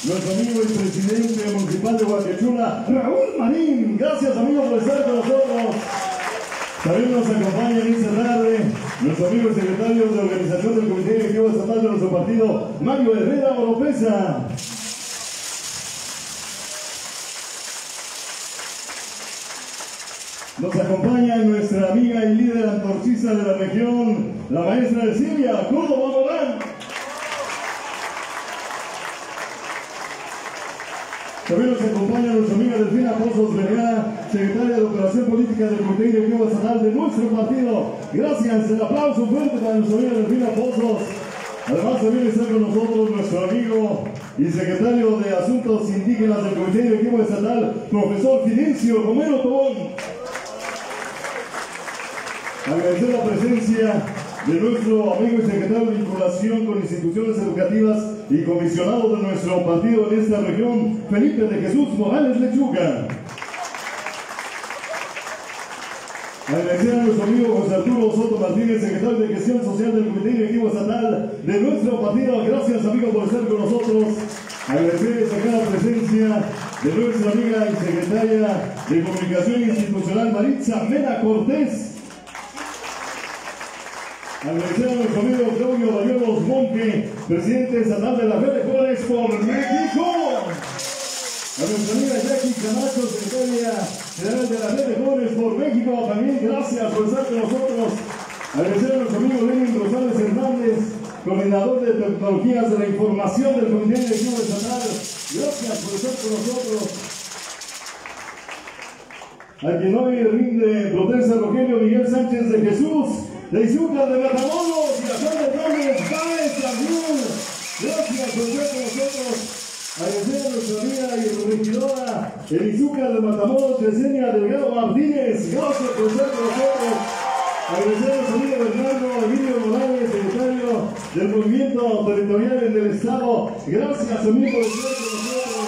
nuestro amigo y presidente municipal de Huacachula, Raúl Marín. Gracias, amigos, por estar con nosotros. También nos acompaña en esta tarde nuestro amigo y secretario de organización del Comité Directivo Estatal de nuestro partido, Mario Herrera Oropesa. Nos acompaña nuestra amiga y líder antorchista de la región, la maestra Silvia Córdoba Morán. También nos acompaña nuestra amiga Delfina Pozos Vergara, secretaria de Operación Política del Comité Directivo Estatal de nuestro partido. Gracias, el aplauso fuerte para nuestra amiga Delfina Pozos. Además también está con nosotros nuestro amigo y secretario de Asuntos Indígenas del Comité Directivo Estatal, profesor Fidencio Romero Tobón. Agradecer la presencia de nuestro amigo y secretario de vinculación con instituciones educativas y comisionado de nuestro partido en esta región, Felipe de Jesús Morales Lechuga. Agradecer a nuestro amigo José Arturo Soto Martínez, secretario de Gestión Social del Comité Directivo Estatal de nuestro partido. Gracias, amigo, por estar con nosotros. Agradecer esta la presencia de nuestra amiga y secretaria de Comunicación Institucional, Maritza Mena Cortés. Agradecer a nuestro amigo Claudio Bayolos Monque, presidente estatal de la Red de Jóvenes por México. A nuestra amiga Jackie Camacho, secretaria general de la Red de Jóvenes por México. También gracias por estar con nosotros. Agradecer a nuestro amigo Lenin Rosales Hernández, coordinador de tecnologías de la información del Comité Directivo Estatal. Gracias por estar con nosotros. A quien hoy rinde protesta Rogelio Miguel Sánchez de Jesús, de Izúcar de Matamoros, y a Juan de Gómez Páez también. Gracias por estar con nosotros. Agradecer a nuestra amiga y regidora en Izúcar de Matamoros, Yesenia Delgado Martínez. Gracias por estar con nosotros. Agradecer a nuestro amigo Bernardo Emilio Morales, secretario del Movimiento Territorial en el Estado. Gracias, amigo, por estar con nosotros.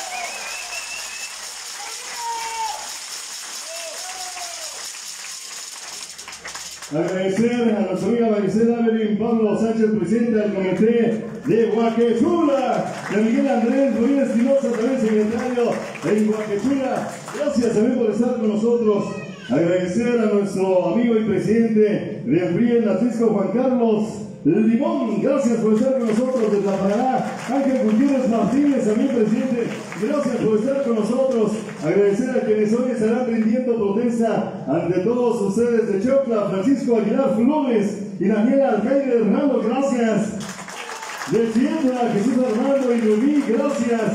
Agradecer a nuestra amiga Maricela Evelyn Pablo Sánchez, presidenta del Comité de Huacachula, de Miguel Andrés Ruiz Espinosa, también secretario en Huacachula. Gracias también por estar con nosotros. Agradecer a nuestro amigo y presidente del PRI, Francisco Juan Carlos Limón. Gracias por estar con nosotros desde la Paraná. Ángel Gutiérrez Martínez, también presidente. Gracias por estar con nosotros. Agradecer a quienes hoy estarán rindiendo protesta ante todos ustedes de Chocla, Francisco Aguilar Flores y Daniela Alcaide Hernando. Gracias. De Ciétula, Jesús Armando y Rubí. Gracias.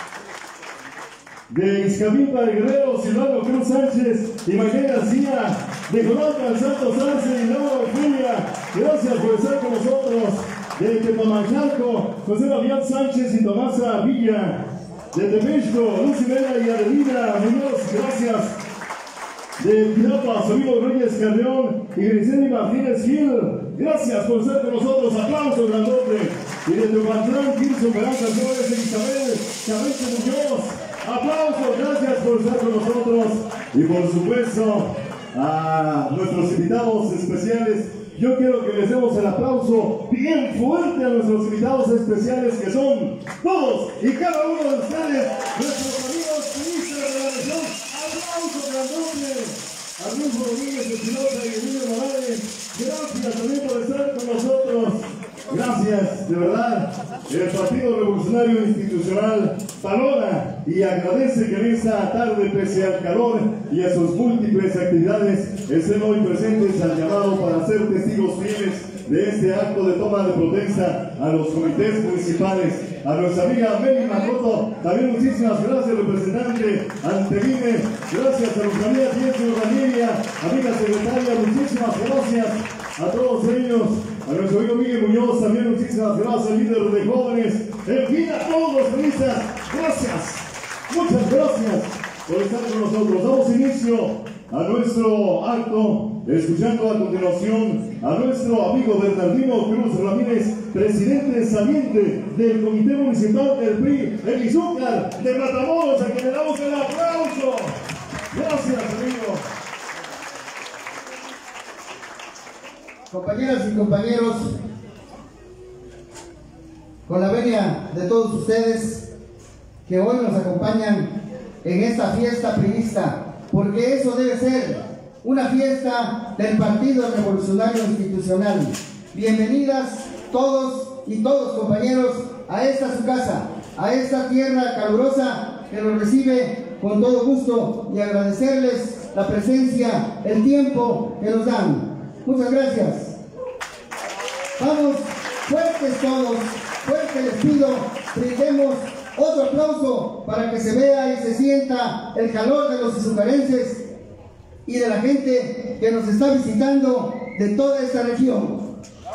De Izcamilpa de Guerrero, Silvano Cruz Sánchez y Maguey García. De Jonathan Santos Arce y Laura Julia. Gracias por estar con nosotros. De Tepamanchalco, José Fabián Sánchez y Tomasa Villa. De Temexco, Lucimena y Adelina Muñoz. Gracias. De Pirapa, su amigo Reyes Carreón y Griseli Martínez Gil. Gracias por estar con nosotros. Aplausos grandote. Y de Teopantlán, Kirso Peralta Flores e Isabel Cabreche Muñoz. Aplausos, gracias por estar con nosotros. Y por supuesto, a nuestros invitados especiales, yo quiero que les demos el aplauso bien fuerte a nuestros invitados especiales, que son todos y cada uno de ustedes, nuestros amigos turistas de la región. Aplausos grandote a Rufo Rodríguez Espinosa y Emilio Morales. Gracias también por estar con nosotros. Gracias, de verdad. El Partido Revolucionario Institucional valora y agradece que en esta tarde, pese al calor y a sus múltiples actividades, estén hoy presentes al llamado para ser testigos fieles de este acto de toma de protesta a los comités municipales. A nuestra amiga Meli Macoto, también muchísimas gracias, representante Antevine. Gracias a nuestra amiga Tiencio Valeria, amiga secretaria, muchísimas gracias a todos ellos. A nuestro amigo Miguel Muñoz, también muchísimas gracias, líder de jóvenes. En fin, a todos los turistas, gracias, muchas gracias por estar con nosotros. Damos inicio a nuestro acto, escuchando a continuación a nuestro amigo Bernardino Cruz Ramírez, presidente saliente del Comité Municipal del PRI en Izúcar de Matamoros, a quien le damos el aplauso. Gracias, amigo. Compañeras y compañeros, con la venia de todos ustedes, que hoy nos acompañan en esta fiesta priista, porque eso debe ser una fiesta del Partido Revolucionario Institucional. Bienvenidas todos y todos, compañeros, a esta su casa, a esta tierra calurosa que los recibe con todo gusto, y agradecerles la presencia, el tiempo que nos dan. Muchas gracias. Vamos, fuertes todos, fuerte les pido, brindemos otro aplauso para que se vea y se sienta el calor de los izucarenses y de la gente que nos está visitando de toda esta región.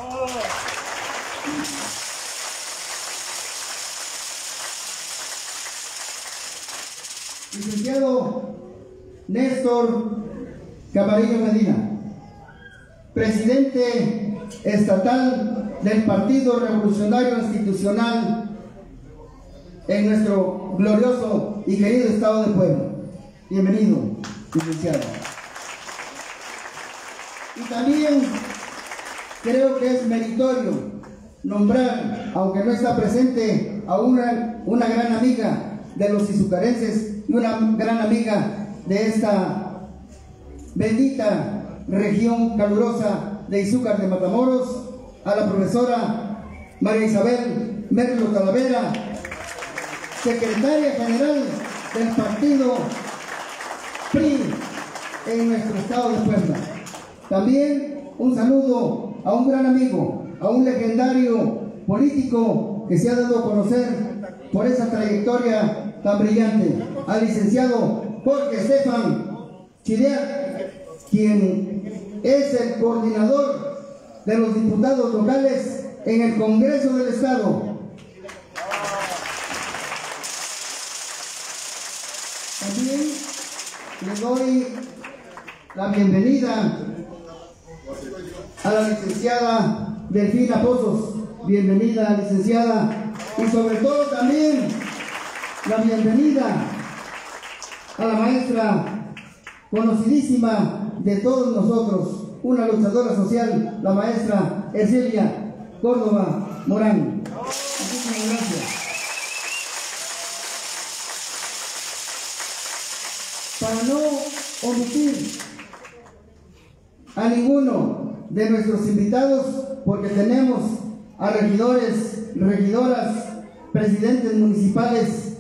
Licenciado Néstor Camarillo Medina, presidente estatal del Partido Revolucionario Institucional en nuestro glorioso y querido estado de Puebla. Bienvenido, licenciado. Y también creo que es meritorio nombrar, aunque no está presente, a una gran amiga de los izucarenses y una gran amiga de esta bendita región calurosa de Izúcar de Matamoros, a la profesora María Isabel Merlo Talavera, secretaria general del partido PRI en nuestro estado de Puebla. También un saludo a un gran amigo, a un legendario político que se ha dado a conocer por esa trayectoria tan brillante, al licenciado Jorge Estefan Chideac, quien es el coordinador de los diputados locales en el Congreso del Estado. También le doy la bienvenida a la licenciada Delfina Pozos. Bienvenida, licenciada. Y sobre todo también la bienvenida a la maestra conocidísima de todos nosotros, una luchadora social, la maestra Ercelia Córdoba Morán. Muchísimas gracias. Para no omitir a ninguno de nuestros invitados, porque tenemos a regidores, regidoras, presidentes municipales,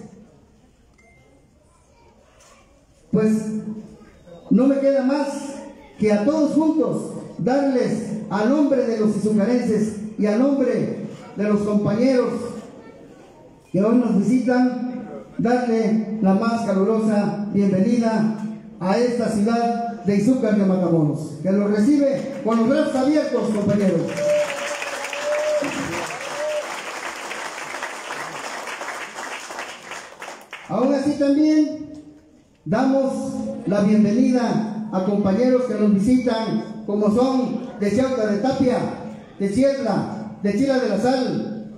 pues no me queda más que a todos juntos darles, a nombre de los izucarenses y a nombre de los compañeros que hoy nos visitan, darle la más calurosa bienvenida a esta ciudad de Izúcar de Matamoros, que los recibe con los brazos abiertos, compañeros. Aún así también damos la bienvenida a compañeros que nos visitan, como son de Chauta de Tapia, de Chietla, de Chila de la Sal,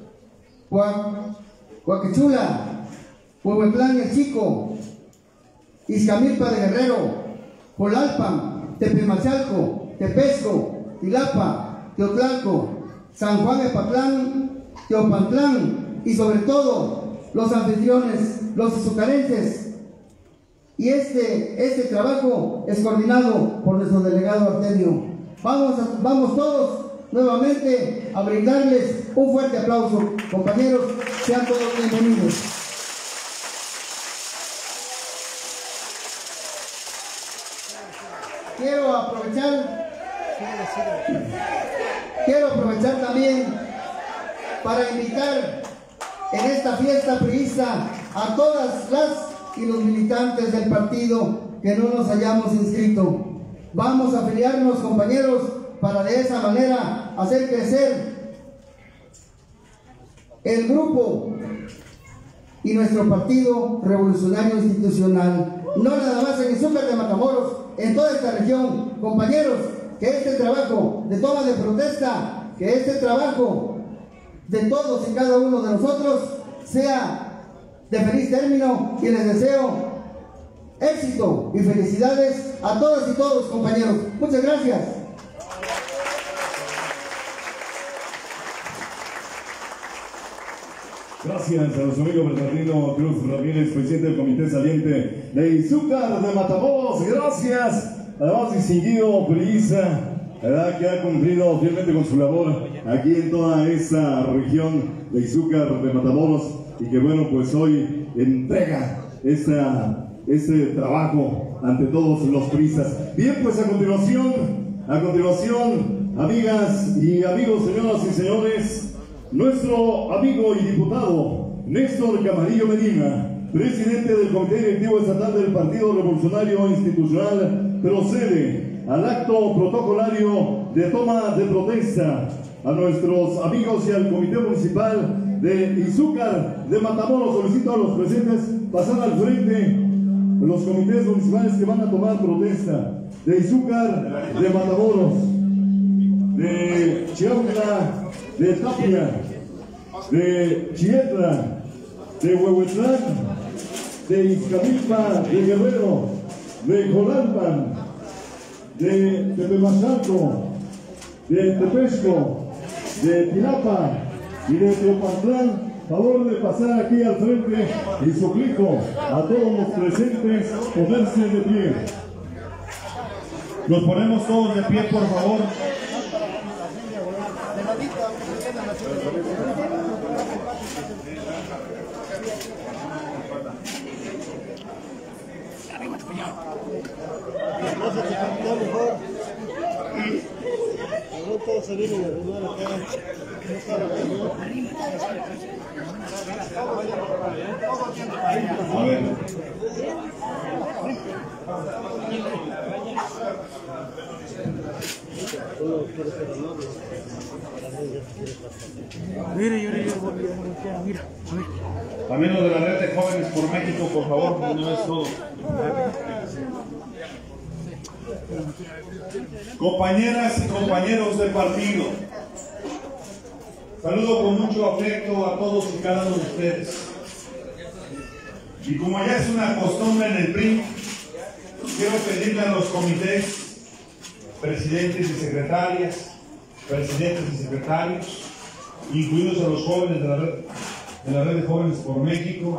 Huaquechula, Huehuetlán el Chico, Izcamilpa de Guerrero, Polalpan, Tepemachalco, Tepesco, Tilapa, Teotlalco, San Juan Epatlán, Teopantlán y sobre todo los anfitriones, los izucarenses. Y este trabajo es coordinado por nuestro delegado Artemio. Vamos todos nuevamente a brindarles un fuerte aplauso. Compañeros, sean todos bienvenidos. Quiero aprovechar también para invitar en esta fiesta priista a todas las y los militantes del partido que no nos hayamos inscrito. Vamos a afiliarnos, compañeros, para de esa manera hacer crecer el grupo y nuestro Partido Revolucionario Institucional. No nada más en Izúcar de Matamoros, en toda esta región. Compañeros, que este trabajo de toma de protesta, que este trabajo de todos y cada uno de nosotros sea de feliz término, y les deseo éxito y felicidades a todas y todos, compañeros. Muchas gracias. Gracias a nuestro amigo Bernardino Cruz Ramírez, presidente del Comité Saliente de Izúcar de Matamoros. Gracias, además distinguido priista, ¿verdad?, que ha cumplido fielmente con su labor aquí en toda esta región de Izúcar de Matamoros y que bueno, pues hoy entrega este trabajo ante todos los priistas. Bien, pues a continuación, amigas y amigos, señoras y señores, nuestro amigo y diputado Néstor Camarillo Medina, presidente del Comité Directivo Estatal del Partido Revolucionario Institucional, procede al acto protocolario de toma de protesta a nuestros amigos y al Comité Municipal de Izúcar de Matamoros. Solicito a los presentes pasar al frente los comités municipales que van a tomar protesta de Izúcar de Matamoros, de Chiautla, de Tapia, de Chietla, de Huehuetlán, de Izcamilpa, de Guerrero, de Jolalpan, de Tepemachalco, de Tepexco, de Tilapa y de Teopantlán. Favor de pasar aquí al frente y suplico a todos los presentes ponerse de pie. Nos ponemos todos de pie, por favor. A ver. Mira. También lo de la red de Jóvenes por México, por favor, no es todo. Compañeras y compañeros del partido, saludo con mucho afecto a todos y cada uno de ustedes. Y como ya es una costumbre en el PRI, quiero pedirle a los comités, presidentes y secretarias, presidentes y secretarios, incluidos a los jóvenes de la red de Jóvenes por México,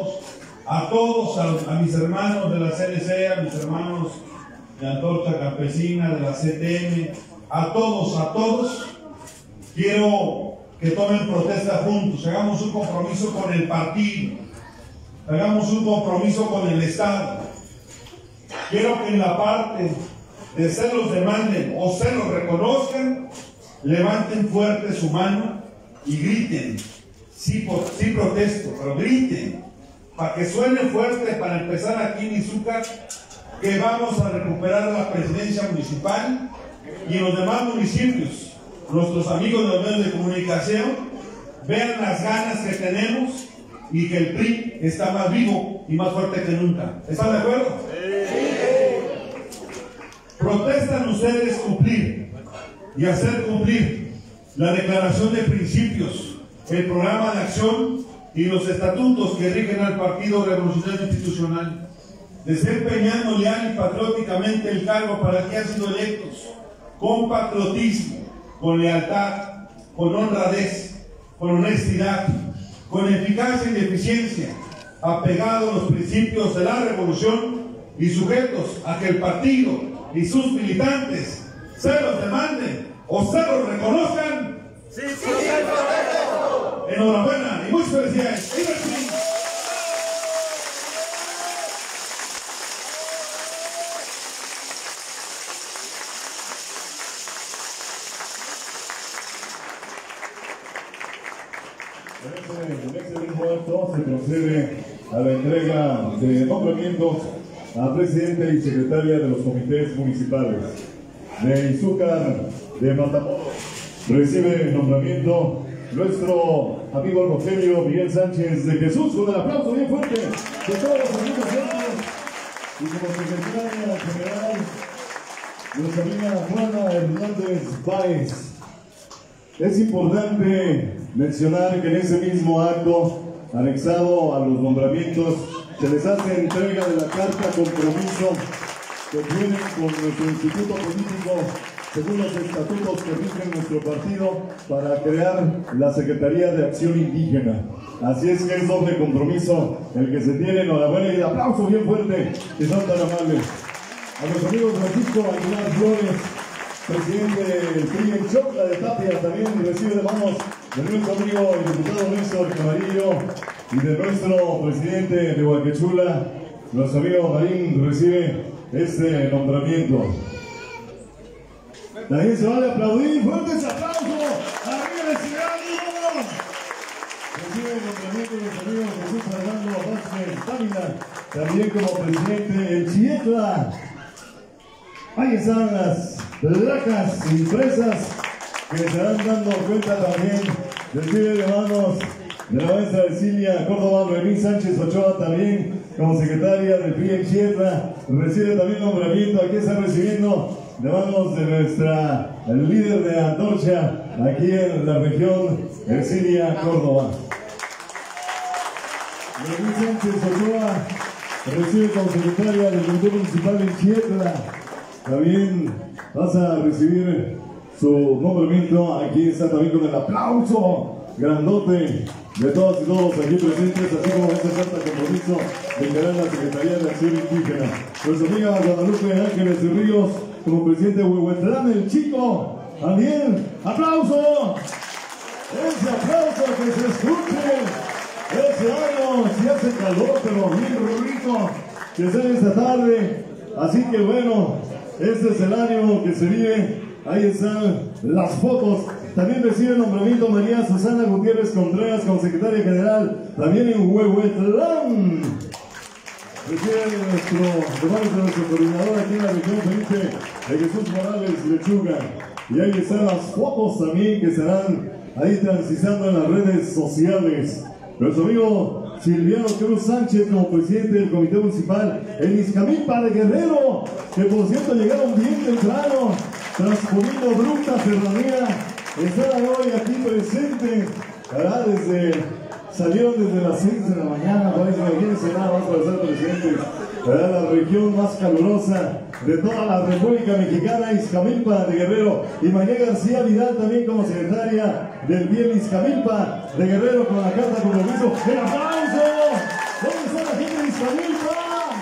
a mis hermanos de la CNC, a mis hermanos de Antorcha Campesina, de la CTM, a todos, quiero que tomen protesta juntos, hagamos un compromiso con el partido, hagamos un compromiso con el Estado. Quiero que en la parte de se los demanden o se los reconozcan, levanten fuerte su mano y griten. Sí protesto, pero griten, para que suene fuerte, para empezar aquí en Izúcar, que vamos a recuperar la presidencia municipal, y en los demás municipios, nuestros amigos de los medios de comunicación, vean las ganas que tenemos y que el PRI está más vivo y más fuerte que nunca. ¿Están de acuerdo? Sí. Protestan ustedes cumplir y hacer cumplir la declaración de principios, el programa de acción y los estatutos que rigen al Partido Revolucionario Institucional, desempeñando leal y patrióticamente el cargo para el que han sido electos, con patriotismo, con lealtad, con honradez, con honestidad, con eficacia y eficiencia, apegado a los principios de la revolución y sujetos a que el partido y sus militantes se los demanden o se los reconozcan. ¡Sí, sí, sí! Enhorabuena y muchas felicidades. En este mismo acto se procede a la entrega de nombramientos a presidente y secretaria de los comités municipales de Izúcar de Matamoros. Recibe el nombramiento nuestro amigo Rogelio Miguel Sánchez de Jesús, con el aplauso bien fuerte de todos los amigos y como secretaria general nuestra amiga Juana Hernández Páez. Es importante mencionar que en ese mismo acto, anexado a los nombramientos, se les hace entrega de la carta compromiso que tienen con nuestro instituto político según los estatutos que rigen nuestro partido, para crear la Secretaría de Acción Indígena. Así es que es doble compromiso el que se tiene. Enhorabuena y de aplauso bien fuerte, que son tan amables. A los amigos Francisco Aguilar Flores, presidente del PRI en Chocla de Tapia, también recibe de manos de nuestro amigo el diputado Néstor Camarillo y de nuestro presidente de Huaquechula, nuestro amigo Marín, recibe este nombramiento. También se vale aplaudir, fuertes aplausos, arriba ese ánimo. Recibe el nombramiento de nuestro amigo Jesús Fernando Vázquez Dávila, también como presidente el Chietla. Ahí están las placas impresas que se estarán dando cuenta también. Recibe de manos de la maestra Cecilia Córdoba, Noemí Sánchez Ochoa, también como secretaria del PRI en Chietla. Recibe también nombramiento, aquí está recibiendo de manos de nuestra líder de Antorcha, aquí en la región, Cecilia Córdoba. Noemí Sánchez Ochoa recibe como secretaria del Comité Municipal en Chietla. También vas a recibir su nombramiento. Aquí está también con el aplauso grandote de todas y todos aquí presentes, así como esta carta de compromiso de encarar la Secretaría de Acción Indígena. Nuestra amiga Guadalupe Ángeles Ríos, como presidente de Huehuetlán, el Chico. También, ¡aplauso! Ese aplauso que se escuche. Ese año, si hace calor, pero bien rico que sea esta tarde. Así que bueno, este es el ánimo que se vive. Ahí están las fotos. También recibe el nombramiento María Susana Gutiérrez Contreras como secretaria general, también en Huehuetlán. Recibe de nuestro coordinador aquí en la región, Felipe de Jesús Morales Lechuga. Y ahí están las fotos también que estarán ahí transitando en las redes sociales. Nuestro amigo Silviano Cruz Sánchez como presidente del Comité Municipal en Izcamilpa de Guerrero, que por cierto llegaron bien temprano, transponiendo bruta serranía, están hoy aquí presentes, salieron desde las 6 de la mañana, por eso imagínense nada más para ser presentes, la región más calurosa de toda la República Mexicana, Izcamilpa de Guerrero, y María García Vidal también como secretaria del bien Izcamilpa de Guerrero con la carta de compromiso. ¡El aplauso! ¿Dónde está la gente de Izcamilpa?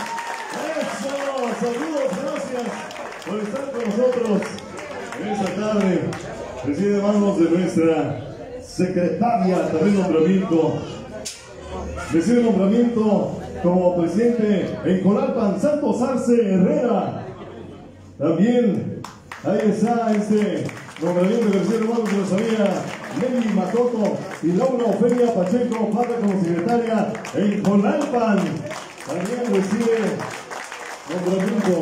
¡Eso! ¡Saludos! Gracias por estar con nosotros en esta tarde. Recibe manos de nuestra secretaria, también nombramiento. Recibe nombramiento como presidente en Colalpan, Santos Arce Herrera. También ahí está este nombramiento que recibe manos de nuestra amiga Nelly Macoto y Laura Ofelia Pacheco Pata como secretaria en Colalpan. También recibe nombramiento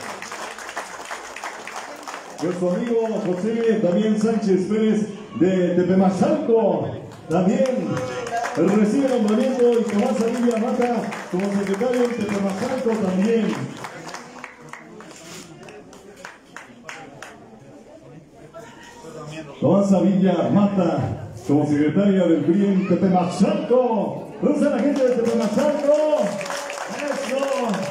nuestro amigo José también Sánchez Pérez de Tepemachalco. También recibe nombramiento y Tomás Villa Mata como secretario de Tepemachalco también. Tomás Villa Mata como secretaria del PRI en Tepemachalco. ¿Dónde está la gente de Tepemachalco? ¡Eso!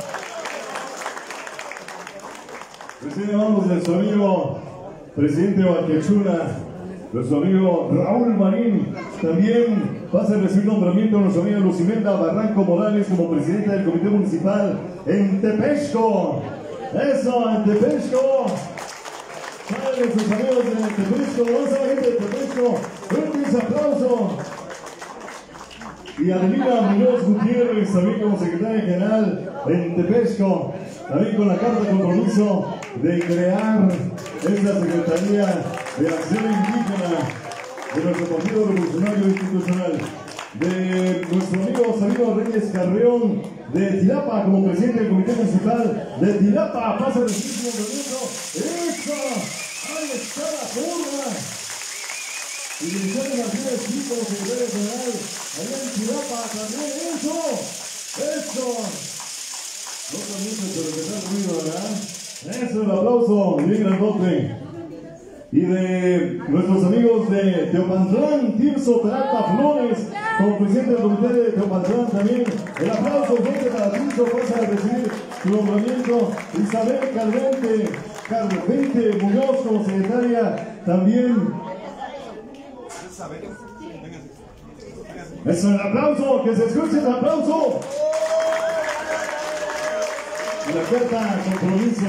Recibe manos de su amigo presidente de Huaquechula, nuestro amigo Raúl Marín. También pasa a recibir nombramiento a nuestra amiga Lucimenda Barranco Morales como presidenta del Comité Municipal en Tepexco. ¡Eso! ¡En Tepexco! ¡Salen sus amigos de Tepexco! ¡Vamos a la gente de Tepexco! ¡Un aplauso! Y Adelina Muñoz Gutiérrez, también como secretaria general en Tepexco, también con la carta de compromiso de crear esta Secretaría de Acción Indígena de nuestro Partido Revolucionario Institucional, de nuestro amigo Sabino Reyes Carreón de Tilapa como presidente del Comité Municipal de Tilapa. Pasa el recibir su nombramiento. ¡Eso! ¡Ahí está la forma! Y Luciano Martínez sí como secretario general allá en Tilapa también. ¡Eso! ¡Eso! No permite por empezar el ruido, ¿verdad? Eso, el aplauso, bien grandote. Y de nuestros amigos de Teopantlán, Tirso Peralta Flores, como presidente del comité de Teopantlán también. El aplauso fuerte para Tirso, pasa a recibir su nombramiento. Isabel Calvente, Carlos 20 Muñoz como secretaria, también. Eso, el aplauso, que se escuche el aplauso. La carta compromiso.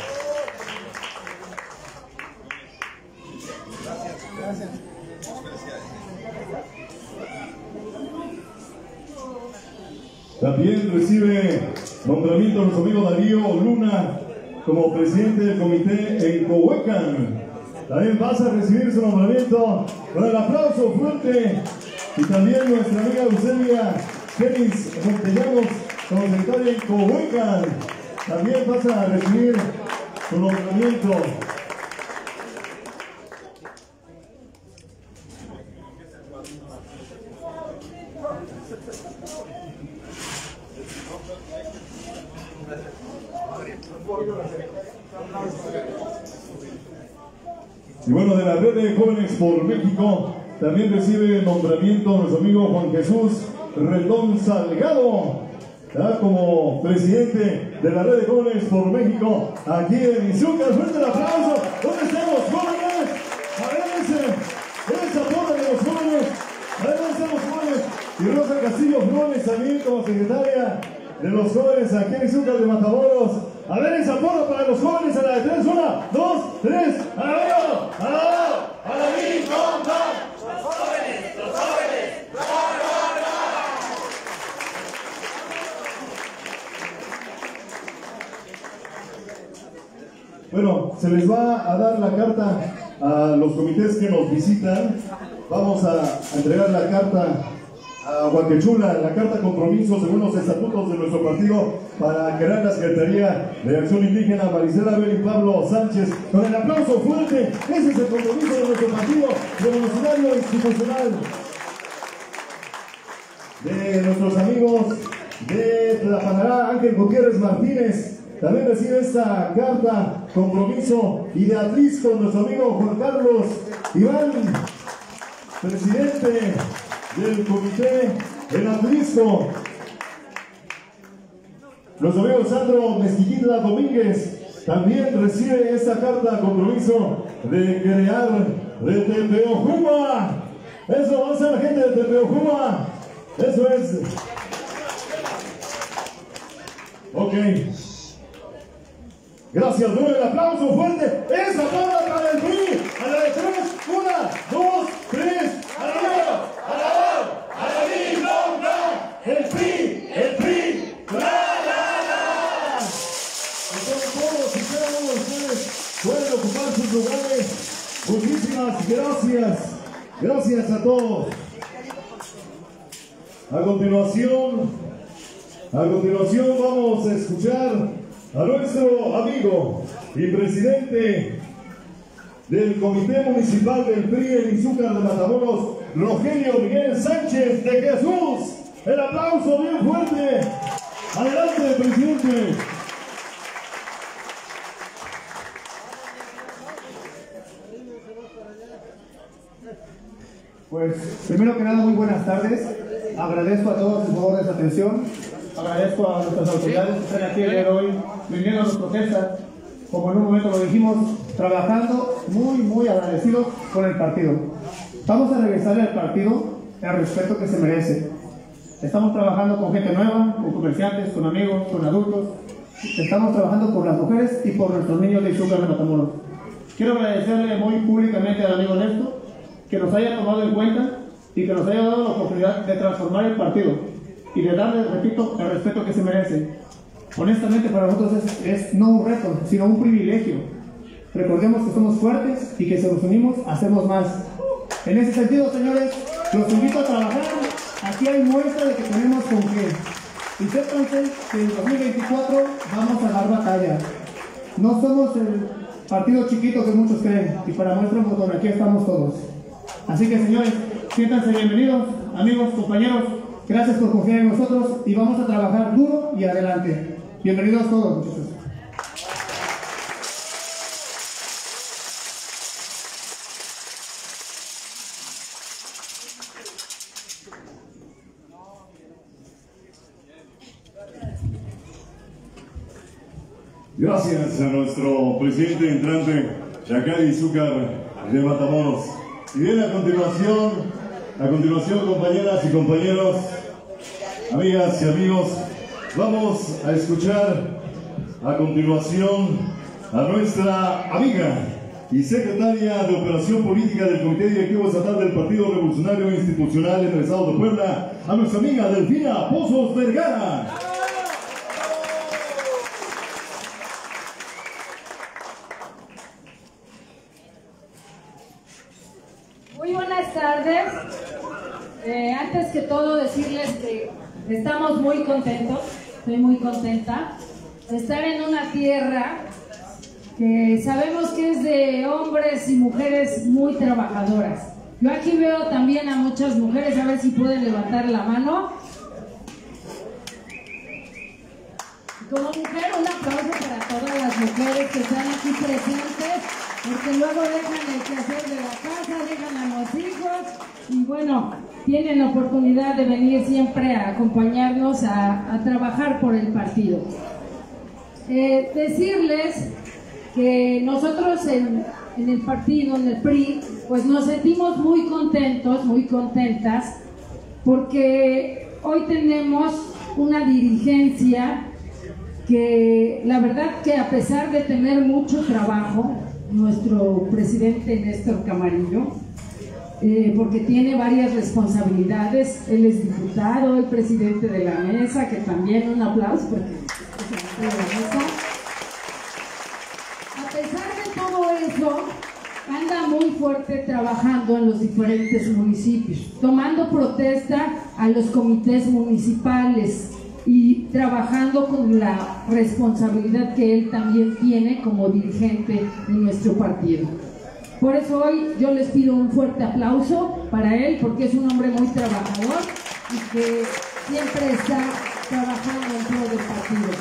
Gracias. También recibe nombramiento nuestro amigo Darío Luna como presidente del comité en Cohuecan. También pasa a recibir su nombramiento con el aplauso fuerte. Y también nuestra amiga Eusebia Genis Montellanos como secretaria en Cohuecan. También pasa a recibir su nombramiento. Y bueno, de la red de jóvenes por México también recibe nombramiento nuestro amigo Juan Jesús Rendón Salgado como presidente de la red de jóvenes por México aquí en Izúcar. Fuerte el aplauso. ¿Dónde estamos, jóvenes? A ver esa porra de los jóvenes. A ver, ¿dónde estamos, jóvenes? Y Rosa Castillo Flores también como secretaria de los jóvenes aquí en Izúcar de Matamoros. A ver esa porra para los jóvenes a la de 3, 1, 2, 3, ¡a la viva! ¡A la viva! ¡A la viva! ¡Los jóvenes! ¡Los jóvenes! ¡Ra, ra, ra! Bueno, se les va a dar la carta a los comités que nos visitan. Vamos a entregar la carta a Huaquechula, la carta compromiso según los estatutos de nuestro partido para crear la Secretaría de Acción Indígena. Marisela Bel y Pablo Sánchez, con el aplauso fuerte. Ese es el compromiso de nuestro partido revolucionario institucional. De nuestros amigos de Tlapanará, Ángel Gutiérrez Martínez, también recibe esta carta compromiso. Y de Atlisco, nuestro amigo Juan Carlos Iván, presidente del comité en Atlisco. Nuestro amigo Sandro Mezquitla Domínguez también recibe esta carta compromiso de crear de Tepeojuma. Eso va a ser la gente de Tepeojuma. Eso es. Ok. Gracias, doy el aplauso fuerte. Esa palabra para el PRI. A la de 3, 1, 2, 3. A la viva, a la viva, el PRI, la, la, la. Entonces todos y cada uno de ustedes pueden ocupar sus lugares. Muchísimas gracias. Gracias a todos. A continuación vamos a escuchar a nuestro amigo y presidente del Comité Municipal del PRI en Izúcar de Matamoros, Rogelio Miguel Sánchez de Jesús. El aplauso bien fuerte. Adelante, presidente. Pues, primero que nada, muy buenas tardes. Agradezco a todos el favor de su atención. Agradezco a nuestras autoridades que están aquí el día de hoy, viniendo a las protestas, como en un momento lo dijimos, trabajando muy agradecidos con el partido. Vamos a regresarle al partido el respeto que se merece. Estamos trabajando con gente nueva, con comerciantes, con amigos, con adultos. Estamos trabajando por las mujeres y por nuestros niños de Izúcar de Matamoros. Quiero agradecerle muy públicamente al amigo Néstor que nos haya tomado en cuenta y que nos haya dado la oportunidad de transformar el partido y de darle, repito, el respeto que se merece. Honestamente, para nosotros es no un reto, sino un privilegio. Recordemos que somos fuertes y que si nos unimos, hacemos más. En ese sentido, señores, los invito a trabajar. Aquí hay muestra de que tenemos con qué. Y sépanse que en 2024 vamos a dar batalla. No somos el partido chiquito que muchos creen. Y para muestra un botón, aquí estamos todos. Así que, señores, siéntanse bienvenidos, amigos, compañeros. Gracias por confiar en nosotros y vamos a trabajar duro y adelante. Bienvenidos todos, muchachos. Gracias a nuestro presidente entrante, Chacay Izúcar de Matamoros. Y bien, a continuación, compañeras y compañeros, amigas y amigos, vamos a escuchar a continuación a nuestra amiga y secretaria de Operación Política del Comité Directivo Estatal del Partido Revolucionario Institucional en el Estado de Puebla, a nuestra amiga Delfina Pozos Vergara. Muy buenas tardes. Antes que todo decirles que estamos muy contentos, estoy muy contenta de estar en una tierra que sabemos que es de hombres y mujeres muy trabajadoras. Yo aquí veo también a muchas mujeres, a ver si pueden levantar la mano. Como mujer, un aplauso para todas las mujeres que están aquí presentes, porque luego dejan el quehacer de la casa, dejan a los hijos y bueno, tienen la oportunidad de venir siempre a acompañarnos a trabajar por el partido. Decirles que nosotros en el partido, en el PRI, pues nos sentimos muy contentos, muy contentas, porque hoy tenemos una dirigencia que la verdad que a pesar de tener mucho trabajo, nuestro presidente Néstor Camarillo, porque tiene varias responsabilidades, él es diputado, el presidente de la mesa, que también un aplauso porque es el presidente de la mesa. A pesar de todo eso, anda muy fuerte trabajando en los diferentes municipios, tomando protesta a los comités municipales y trabajando con la responsabilidad que él también tiene como dirigente de nuestro partido. Por eso hoy yo les pido un fuerte aplauso para él, porque es un hombre muy trabajador y que siempre está trabajando en pro del partido.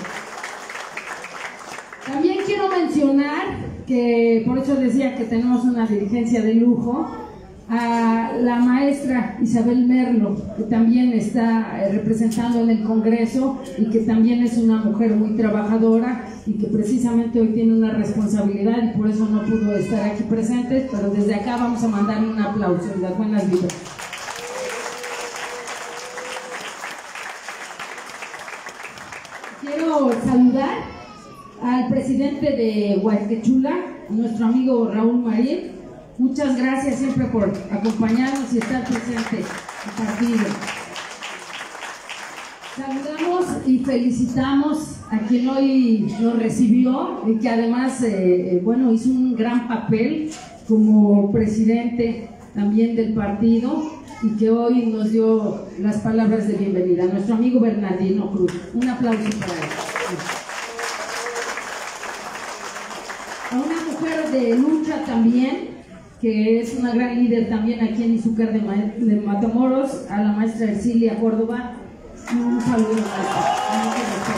También quiero mencionar que, por eso decía que tenemos una dirigencia de lujo, a la maestra Isabel Merlo, que también está representando en el Congreso y que también es una mujer muy trabajadora y que precisamente hoy tiene una responsabilidad y por eso no pudo estar aquí presente, pero desde acá vamos a mandarle un aplauso y las buenas vibras. Quiero saludar al presidente de Huayquechula, nuestro amigo Raúl Marín. Muchas gracias siempre por acompañarnos y estar presente en el partido. Saludamos y felicitamos a quien hoy nos recibió y que además bueno, hizo un gran papel como presidente también del partido y que hoy nos dio las palabras de bienvenida, nuestro amigo Bernardino Cruz. Un aplauso para él. A una mujer de lucha también, que es una gran líder también aquí en Izúcar de Matamoros, a la maestra Ercilia Córdoba. Un saludo, maestra.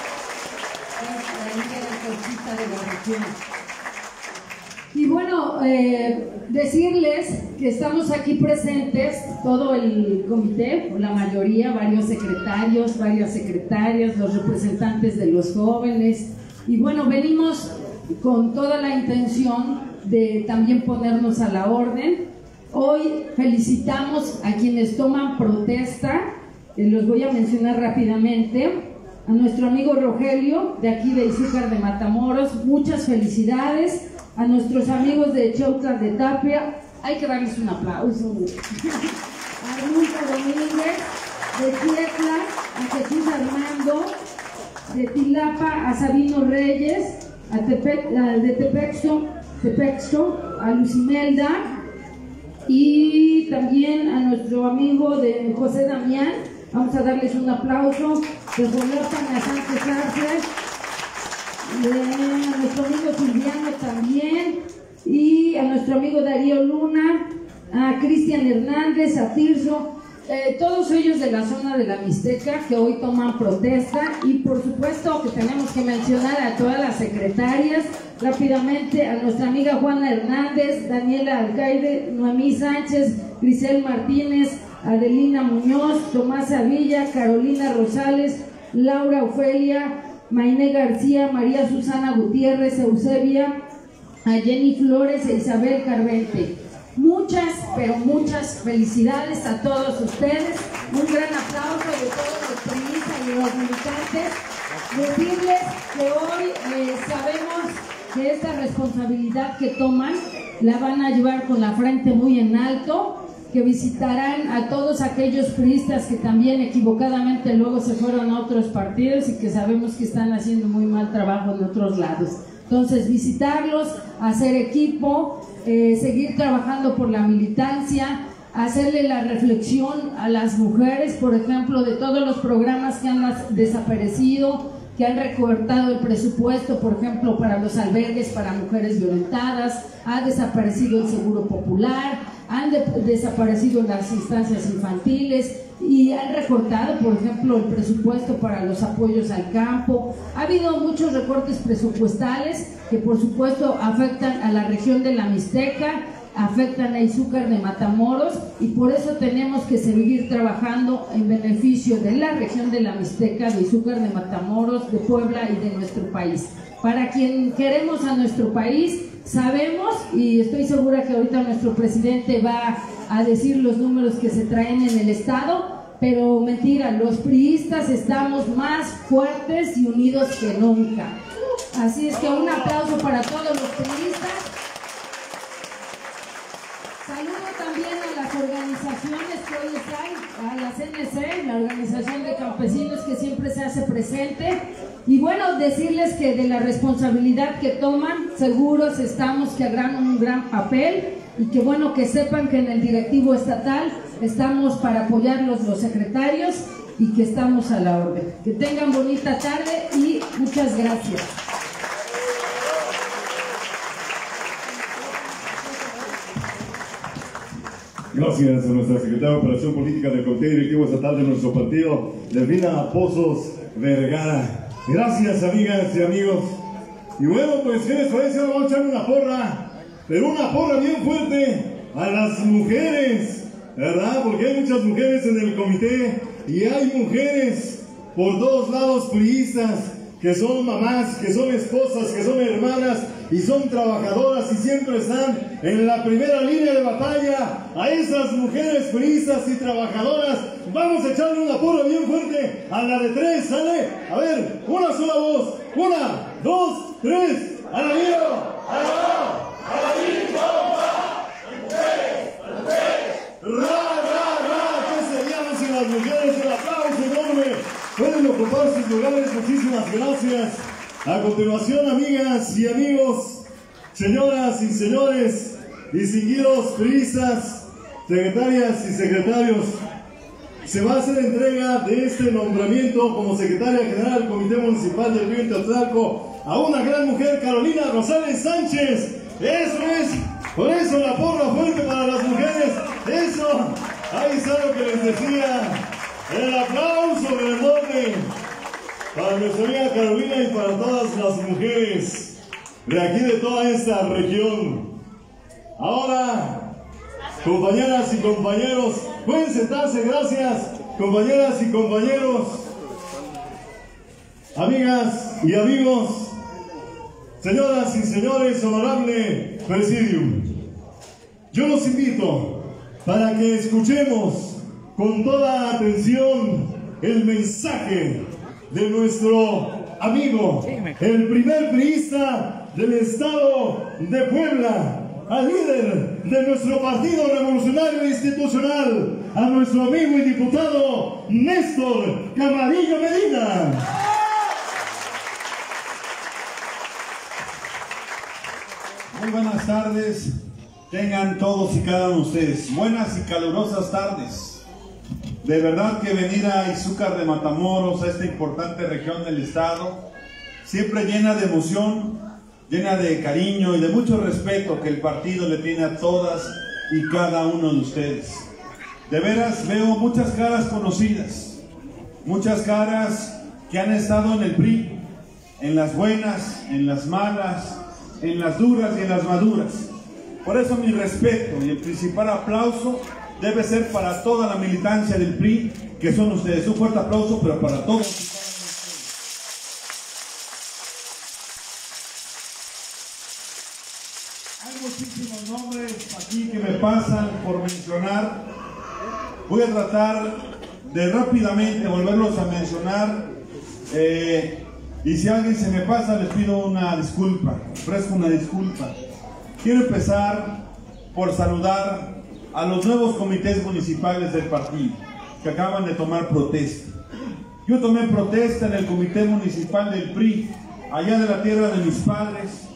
Y bueno, decirles que estamos aquí presentes, todo el comité, o la mayoría, varios secretarios, varias secretarias, los representantes de los jóvenes, y bueno, venimos con toda la intención de también ponernos a la orden. Hoy felicitamos a quienes toman protesta, los voy a mencionar rápidamente. A nuestro amigo Rogelio, de aquí de Izúcar de Matamoros, muchas felicidades. A nuestros amigos de Chautla de Tapia, hay que darles un aplauso. A Arnulfo Domínguez, de Tietla, a Jesús Armando, de Tilapa, a Sabino Reyes, de Tepexto, a Lucimelda, y también a nuestro amigo de José Damián. Vamos a darles un aplauso. De Jolopan, a Sánchez Arce, a nuestro amigo Silviano también, y a nuestro amigo Darío Luna, a Cristian Hernández, a Tirso, todos ellos de la zona de la Mixteca que hoy toman protesta. Y por supuesto que tenemos que mencionar a todas las secretarias rápidamente, a nuestra amiga Juana Hernández, Daniela Alcaide, Noemí Sánchez, Grisel Martínez, Adelina Muñoz, Tomás Avilla, Carolina Rosales, Laura Ofelia, Mainé García, María Susana Gutiérrez, Eusebia, a Jenny Flores e Isabel Carvente. Muchas, pero muchas felicidades a todos ustedes. Un gran aplauso de todos los periodistas y los militantes. Decirles que hoy sabemos que esta responsabilidad que toman la van a llevar con la frente muy en alto, que visitarán a todos aquellos priistas que también equivocadamente luego se fueron a otros partidos y que sabemos que están haciendo muy mal trabajo en otros lados. Entonces, visitarlos, hacer equipo, seguir trabajando por la militancia, hacerle la reflexión a las mujeres, por ejemplo, de todos los programas que han desaparecido, que han recortado el presupuesto, por ejemplo, para los albergues para mujeres violentadas, ha desaparecido el Seguro Popular, han desaparecido las instancias infantiles y han recortado, por ejemplo, el presupuesto para los apoyos al campo. Ha habido muchos recortes presupuestales que, por supuesto, afectan a la región de la Mixteca, afectan a Izúcar de Matamoros, y por eso tenemos que seguir trabajando en beneficio de la región de la Mixteca, de Izúcar de Matamoros, de Puebla y de nuestro país. Para quien queremos a nuestro país, sabemos, y estoy segura que ahorita nuestro presidente va a decir los números que se traen en el estado, pero mentira, los priistas estamos más fuertes y unidos que nunca. Así es que un aplauso para todos los priistas. Saludo también a las organizaciones que hoy están, a la CNC, la Organización de Campesinos, que siempre se hace presente. Y bueno, decirles que de la responsabilidad que toman, seguros estamos que harán un gran papel, y que bueno, que sepan que en el directivo estatal estamos para apoyarlos los secretarios y que estamos a la orden. Que tengan bonita tarde y muchas gracias. Gracias a nuestra secretaria de Operación Política del Comité Directivo Estatal de nuestro partido, Delfina Pozos Vergara. Gracias, amigas y amigos. Y bueno, pues, ¿qué les parece? Vamos a echar una porra, pero una porra bien fuerte a las mujeres, ¿verdad? Porque hay muchas mujeres en el comité y hay mujeres por todos lados priistas que son mamás, que son esposas, que son hermanas y son trabajadoras y siempre están en la primera línea de batalla. A esas mujeres priistas y trabajadoras vamos a echarle una porra bien fuerte a la de 3, ¿sale? A ver, una sola voz, 1, 2, 3, a la vida, a la va, a la vida, ra, ra, ra, ¿qué seríamos sin las mujeres? Un aplauso enorme. Pueden ocupar sus lugares, muchísimas gracias. A continuación, amigas y amigos, señoras y señores, distinguidos priistas, secretarias y secretarios, se va a hacer entrega de este nombramiento como secretaria general del Comité Municipal del PRI en Teotzalco a una gran mujer, Carolina Rosales Sánchez. Eso es, por eso la porra fuerte para las mujeres. Eso, ahí está lo que les decía. El aplauso enorme para nuestra amiga Carolina y para todas las mujeres de aquí, de toda esta región. Ahora, compañeras y compañeros, pueden sentarse, gracias, compañeras y compañeros, amigas y amigos, señoras y señores, honorable presidium. Yo los invito para que escuchemos con toda atención el mensaje de nuestro amigo, el primer priista del estado de Puebla, al líder de nuestro Partido Revolucionario Institucional, a nuestro amigo y diputado Néstor Camarillo Medina. Muy buenas tardes, tengan todos y cada uno de ustedes. Buenas y calurosas tardes. De verdad que venir a Izúcar de Matamoros, a esta importante región del estado, siempre llena de emoción, llena de cariño y de mucho respeto que el partido le tiene a todas y cada uno de ustedes. De veras veo muchas caras conocidas, muchas caras que han estado en el PRI, en las buenas, en las malas, en las duras y en las maduras. Por eso mi respeto y el principal aplauso debe ser para toda la militancia del PRI, que son ustedes. Un fuerte aplauso, pero para todos. muchísimos nombres aquí que me pasan por mencionar. Voy a tratar de rápidamente volverlos a mencionar. Y si alguien se me pasa, les pido una disculpa, ofrezco una disculpa. Quiero empezar por saludar a los nuevos comités municipales del partido que acaban de tomar protesta. Yo tomé protesta en el comité municipal del PRI, allá de la tierra de mis padres,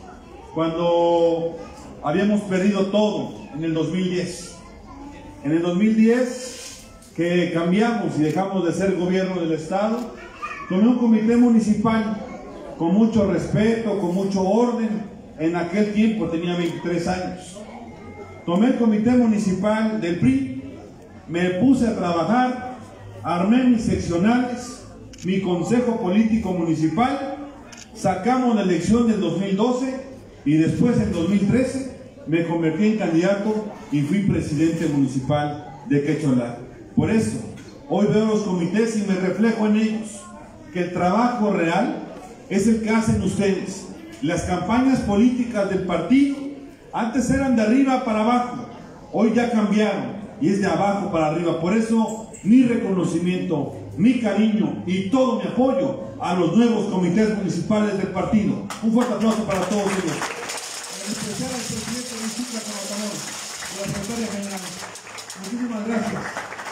cuando habíamos perdido todo en el 2010. En el 2010, que cambiamos y dejamos de ser gobierno del estado, tomé un comité municipal con mucho respeto, con mucho orden. En aquel tiempo tenía 23 años. Tomé el comité municipal del PRI, me puse a trabajar, armé mis seccionales, mi consejo político municipal, sacamos la elección del 2012 y después en 2013 me convertí en candidato y fui presidente municipal de Quecholá. Por eso, hoy veo los comités y me reflejo en ellos, que el trabajo real es el que hacen ustedes. Las campañas políticas del partido antes eran de arriba para abajo, hoy ya cambiaron y es de abajo para arriba. Por eso mi reconocimiento, mi cariño y todo mi apoyo a los nuevos comités municipales del partido. Un fuerte aplauso para todos ellos. En especial al presidente de Izúcar de Matamoros, y la secretaria general. Muchísimas gracias.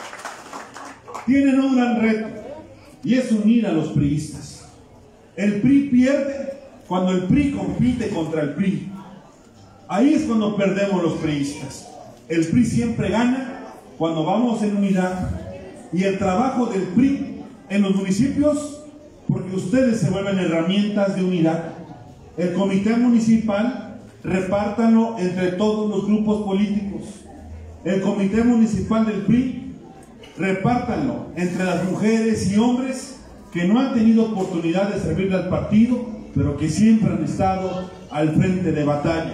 Tienen un gran reto y es unir a los priistas. El PRI pierde cuando el PRI compite contra el PRI. Ahí es cuando perdemos los priistas. El PRI siempre gana cuando vamos en unidad. Y el trabajo del PRI en los municipios, porque ustedes se vuelven herramientas de unidad. El comité municipal, repártanlo entre todos los grupos políticos. El comité municipal del PRI, repártanlo entre las mujeres y hombres que no han tenido oportunidad de servirle al partido, pero que siempre han estado al frente de batalla.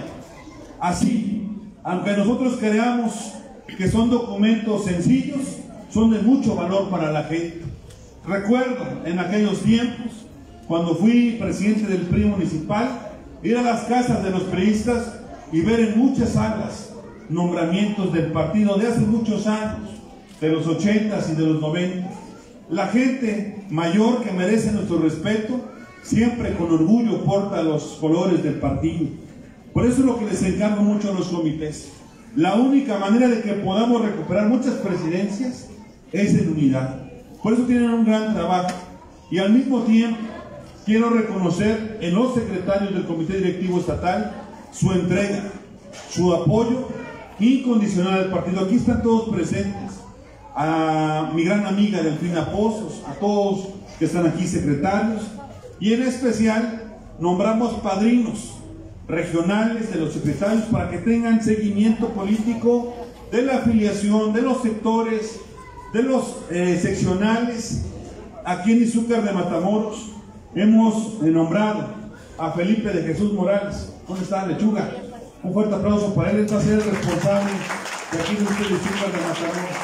Así, aunque nosotros creamos que son documentos sencillos, son de mucho valor para la gente. Recuerdo en aquellos tiempos, cuando fui presidente del PRI municipal, ir a las casas de los priistas y ver en muchas salas nombramientos del partido de hace muchos años, de los 80s y de los 90. La gente mayor que merece nuestro respeto, siempre con orgullo porta los colores del partido. Por eso es lo que les encargo mucho a los comités. La única manera de que podamos recuperar muchas presidencias es en unidad. Por eso tienen un gran trabajo. Y al mismo tiempo quiero reconocer en los secretarios del Comité Directivo Estatal su entrega, su apoyo incondicional al partido. Aquí están todos presentes. A mi gran amiga Delfina Pozos, a todos que están aquí secretarios, y en especial nombramos padrinos regionales de los secretarios para que tengan seguimiento político de la afiliación, de los sectores, de los seccionales. Aquí en Izúcar de Matamoros hemos nombrado a Felipe de Jesús Morales. ¿Dónde está Lechuga? Un fuerte aplauso para él. Él va a ser el responsable de aquí de Izúcar de Matamoros.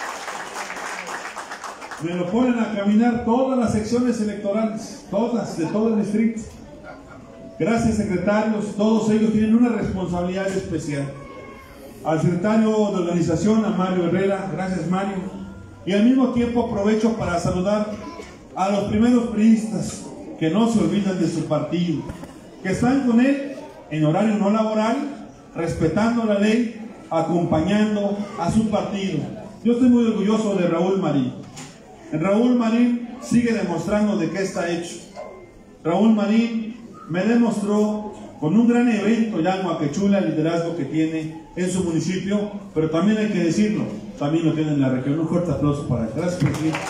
Me lo ponen a caminar todas las secciones electorales, todas, de todo el distrito. Gracias, secretarios, todos ellos tienen una responsabilidad especial. Al secretario de organización, a Mario Herrera, gracias Mario. Y al mismo tiempo aprovecho para saludar a los primeros priistas que no se olvidan de su partido, que están con él en horario no laboral, respetando la ley, acompañando a su partido. Yo estoy muy orgulloso de Raúl Marín. Raúl Marín sigue demostrando de qué está hecho. Raúl Marín me demostró con un gran evento ya en Huaquechula el liderazgo que tiene en su municipio, pero también hay que decirlo, también lo tiene en la región. Un fuerte aplauso para él. Gracias, presidente.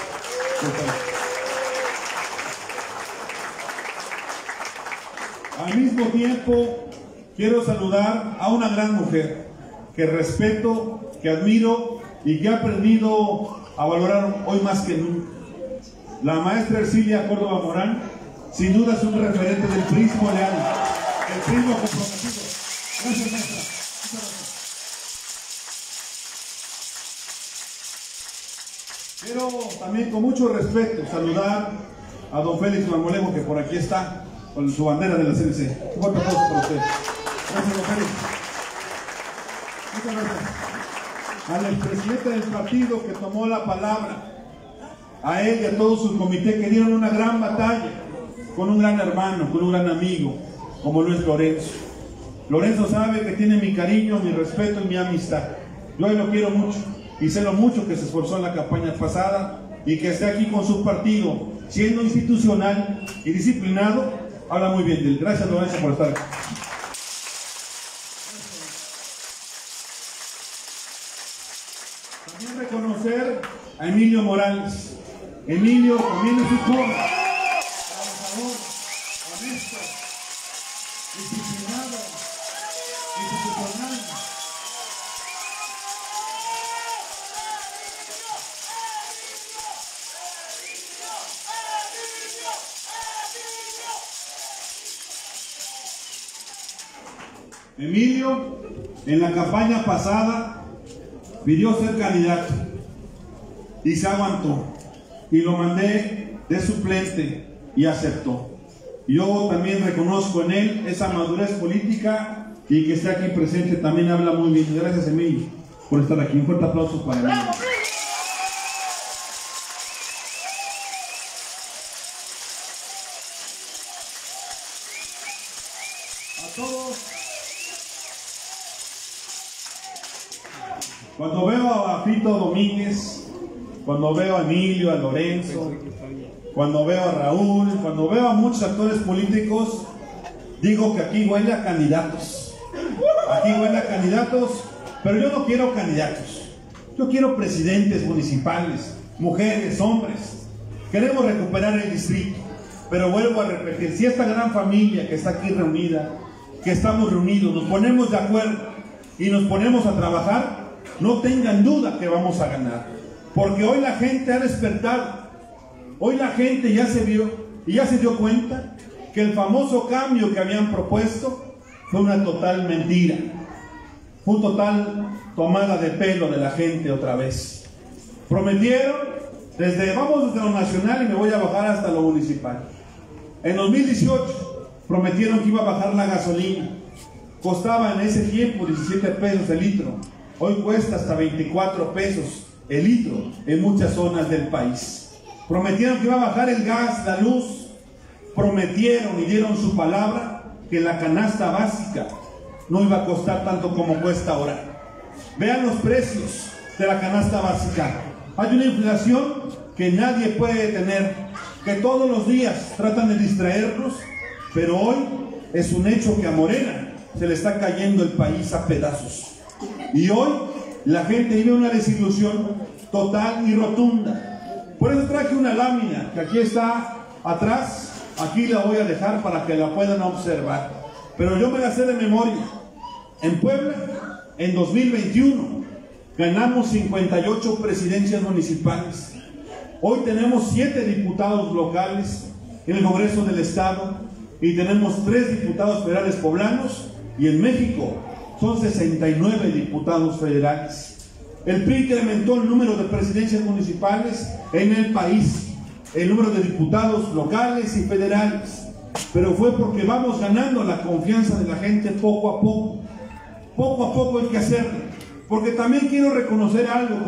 Al mismo tiempo, quiero saludar a una gran mujer que respeto, que admiro y que he aprendido a valorar hoy más que nunca. La maestra Ercilia Córdoba Morán, sin duda es un referente del prismo leal, el prismo comprometido. Gracias, maestra. Quiero también con mucho respeto saludar a don Félix Marmolejo, que por aquí está, con su bandera de la CNC. Un fuerte aplauso para usted. Gracias, don Félix. Muchas gracias. Al expresidente del partido que tomó la palabra, a él y a todo su comité que dieron una gran batalla con un gran hermano, con un gran amigo, como lo es Lorenzo. Lorenzo sabe que tiene mi cariño, mi respeto y mi amistad. Yo a él lo quiero mucho y sé lo mucho que se esforzó en la campaña pasada y que esté aquí con su partido, siendo institucional y disciplinado, habla muy bien de él. Gracias, Lorenzo, por estar aquí. También reconocer a Emilio Morales. Emilio también es un joven, trabajador, honesto, disciplinado, institucional. Emilio, en la campaña pasada, pidió ser candidato y se aguantó. Y lo mandé de suplente y aceptó. Yo también reconozco en él esa madurez política y que esté aquí presente también habla muy bien. Gracias, Emilio, por estar aquí. Un fuerte aplauso para él. A todos. Cuando veo a Fito Domínguez, cuando veo a Emilio, a Lorenzo, cuando veo a Raúl, cuando veo a muchos actores políticos, digo que aquí huele a candidatos. Aquí huele a candidatos, pero yo no quiero candidatos. Yo quiero presidentes municipales, mujeres, hombres. Queremos recuperar el distrito, pero vuelvo a repetir, si esta gran familia que está aquí reunida, que estamos reunidos, nos ponemos de acuerdo y nos ponemos a trabajar, no tengan duda que vamos a ganar. Porque hoy la gente ha despertado, hoy la gente ya se vio y ya se dio cuenta que el famoso cambio que habían propuesto fue una total mentira, fue una total tomada de pelo de la gente otra vez. Prometieron, vamos desde lo nacional y me voy a bajar hasta lo municipal. En 2018 prometieron que iba a bajar la gasolina, costaba en ese tiempo 17 pesos el litro, hoy cuesta hasta 24 pesos el litro en muchas zonas del país. Prometieron que iba a bajar el gas, la luz. Prometieron y dieron su palabra que la canasta básica no iba a costar tanto como cuesta ahora. Vean los precios de la canasta básica. Hay una inflación que nadie puede detener, que todos los días tratan de distraernos, pero hoy es un hecho que a Morena se le está cayendo el país a pedazos. Y hoy la gente vive una desilusión total y rotunda. Por eso traje una lámina que aquí está atrás. Aquí la voy a dejar para que la puedan observar. Pero yo me la sé de memoria. En Puebla, en 2021, ganamos 58 presidencias municipales. Hoy tenemos 7 diputados locales en el Congreso del Estado y tenemos 3 diputados federales poblanos, y en México son 69 diputados federales. El PRI incrementó el número de presidencias municipales en el país, el número de diputados locales y federales, pero fue porque vamos ganando la confianza de la gente poco a poco. Poco a poco hay que hacerlo, porque también quiero reconocer algo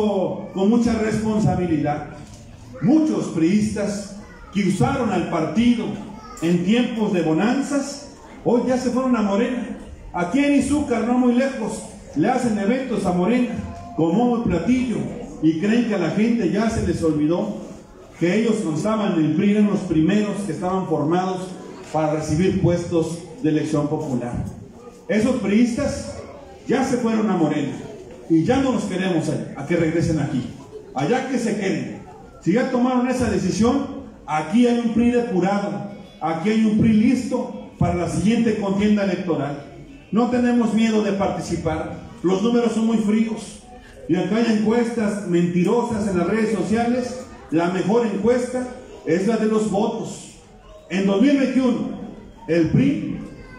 con mucha responsabilidad. Muchos priistas que usaron al partido en tiempos de bonanzas, hoy ya se fueron a Morena. Aquí en Izúcar, no muy lejos, le hacen eventos a Morena con bombo y platillo, y creen que a la gente ya se les olvidó que ellos no estaban en el PRI, eran los primeros que estaban formados para recibir puestos de elección popular. Esos priistas ya se fueron a Morena y ya no los queremos a que regresen aquí, allá que se queden. Si ya tomaron esa decisión, aquí hay un PRI depurado, aquí hay un PRI listo para la siguiente contienda electoral. No tenemos miedo de participar, los números son muy fríos, y aunque hay encuestas mentirosas en las redes sociales, la mejor encuesta es la de los votos. En 2021, el PRI,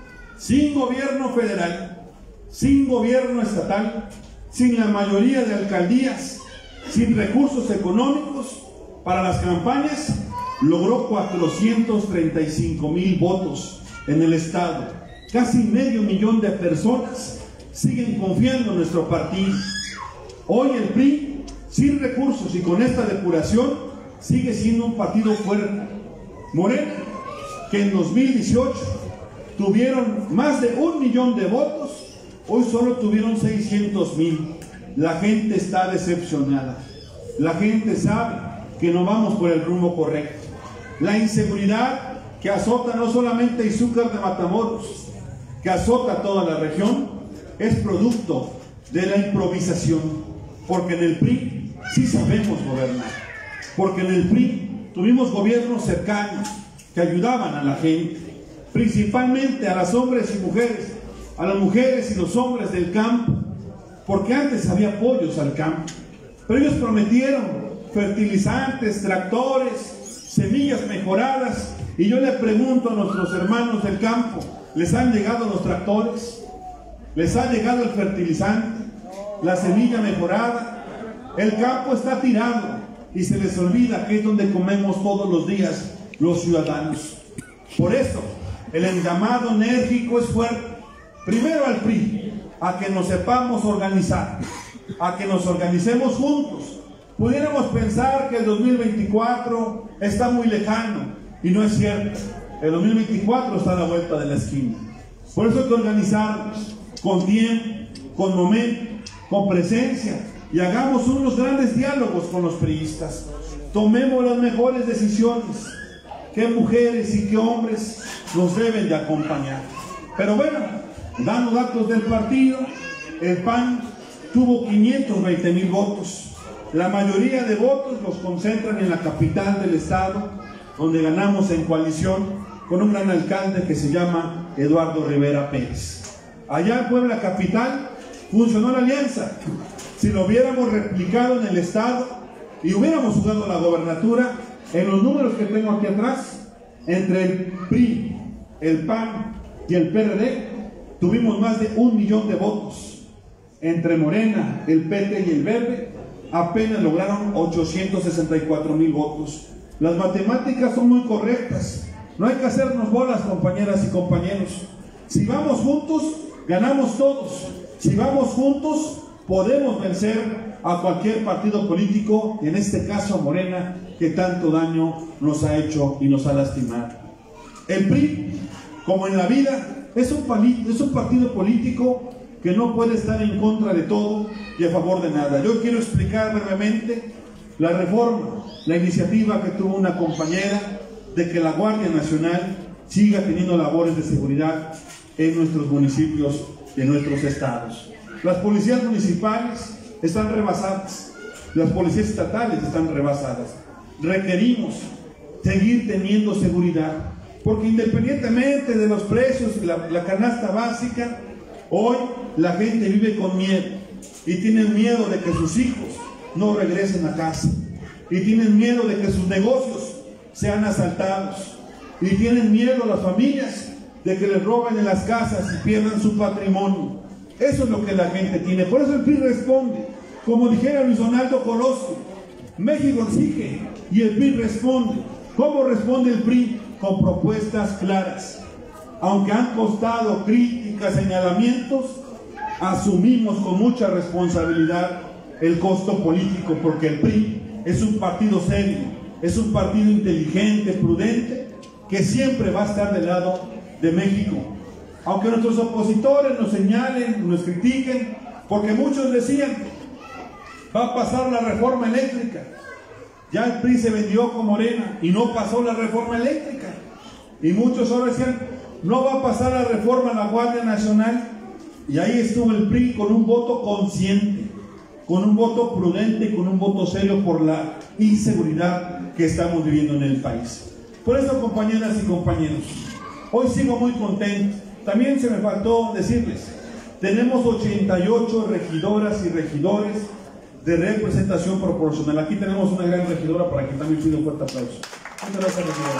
sin gobierno federal, sin gobierno estatal, sin la mayoría de alcaldías, sin recursos económicos para las campañas, logró 435,000 votos en el estado. Casi 500,000 de personas siguen confiando en nuestro partido. Hoy el PRI, sin recursos y con esta depuración, sigue siendo un partido fuerte. Morena, que en 2018 tuvieron más de 1 millón de votos, hoy solo tuvieron 600,000. La gente está decepcionada. La gente sabe que no vamos por el rumbo correcto. La inseguridad que azota no solamente a Izúcar de Matamoros, que azota a toda la región, es producto de la improvisación, porque en el PRI sí sabemos gobernar, porque en el PRI tuvimos gobiernos cercanos que ayudaban a la gente, principalmente a los hombres y mujeres, a las mujeres y los hombres del campo, porque antes había apoyos al campo, pero ellos prometieron fertilizantes, tractores, semillas mejoradas, y yo le pregunto a nuestros hermanos del campo, ¿les han llegado los tractores? ¿Les ha llegado el fertilizante? ¿La semilla mejorada? El campo está tirado y se les olvida que es donde comemos todos los días los ciudadanos. Por eso, el llamado enérgico es fuerte. Primero al PRI, a que nos sepamos organizar, a que nos organicemos juntos. Pudiéramos pensar que el 2024 está muy lejano, y no es cierto. El 2024 está a la vuelta de la esquina. Por eso hay que organizarnos con tiempo, con momento, con presencia, y hagamos unos grandes diálogos con los priistas. Tomemos las mejores decisiones. Qué mujeres y qué hombres nos deben de acompañar. Pero bueno, dando datos del partido, el PAN tuvo 520,000 votos. La mayoría de votos los concentran en la capital del estado, donde ganamos en coalición con un gran alcalde que se llama Eduardo Rivera Pérez. Allá en Puebla capital funcionó la alianza. Si lo hubiéramos replicado en el estado y hubiéramos jugado la gobernatura, en los números que tengo aquí atrás, entre el PRI, el PAN y el PRD, tuvimos más de 1 millón de votos. Entre Morena, el PT y el Verde, apenas lograron 864,000 votos. Las matemáticas son muy correctas. No hay que hacernos bolas, compañeras y compañeros. Si vamos juntos, ganamos todos. Si vamos juntos, podemos vencer a cualquier partido político, y en este caso a Morena, que tanto daño nos ha hecho y nos ha lastimado. El PRI, como en la vida, es un partido político que no puede estar en contra de todo y a favor de nada. Yo quiero explicar brevemente la reforma, la iniciativa que tuvo una compañera de que la Guardia Nacional siga teniendo labores de seguridad en nuestros municipios y en nuestros estados. Las policías municipales están rebasadas, las policías estatales están rebasadas. Requerimos seguir teniendo seguridad, porque independientemente de los precios y la canasta básica, hoy la gente vive con miedo y tienen miedo de que sus hijos no regresen a casa, y tienen miedo de que sus negocios sean asaltados, y tienen miedo las familias de que les roben en las casas y pierdan su patrimonio. Eso es lo que la gente tiene. Por eso el PRI responde, como dijera Luis Donaldo Colosio, México exige y el PRI responde. ¿Cómo responde el PRI? Con propuestas claras. Aunque han costado críticas, señalamientos, asumimos con mucha responsabilidad el costo político, porque el PRI es un partido serio, es un partido inteligente, prudente, que siempre va a estar del lado de México. Aunque nuestros opositores nos señalen, nos critiquen, porque muchos decían, va a pasar la reforma eléctrica. Ya el PRI se vendió con Morena y no pasó la reforma eléctrica. Y muchos ahora decían, no va a pasar la reforma a la Guardia Nacional. Y ahí estuvo el PRI con un voto consciente, con un voto prudente y con un voto serio por la inseguridad que estamos viviendo en el país. Por eso, compañeras y compañeros, hoy sigo muy contento. También se me faltó decirles, tenemos 88 regidoras y regidores de representación proporcional. Aquí tenemos una gran regidora para que también pida un fuerte aplauso. Muchas gracias, regidora.